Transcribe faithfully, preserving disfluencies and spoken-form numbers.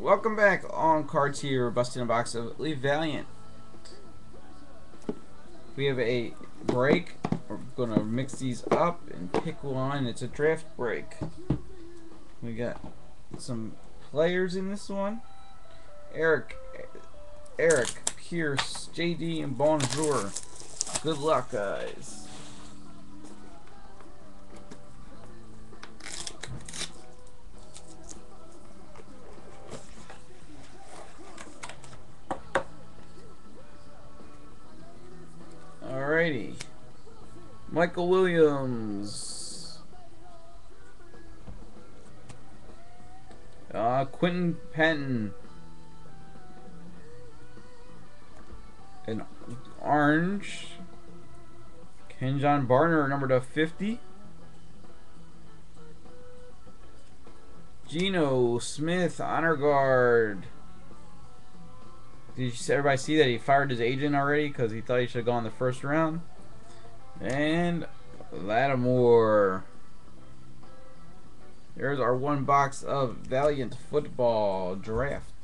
welcome back on Cards Here, busting a box of Valiant. We have a break. We're gonna mix these up and pick one. It's a draft break. We got some players in this one. Eric, Eric, Pierce, J D, and Bonjour. Good luck, guys. Alrighty. Michael Williams. Uh, Quentin Patton. An orange. Kenjon Barner, number to fifty. Geno Smith, honor guard. Did you, everybody see that he fired his agent already because he thought he should have gone the first round? And Lattimore. There's our one box of Valiant football draft.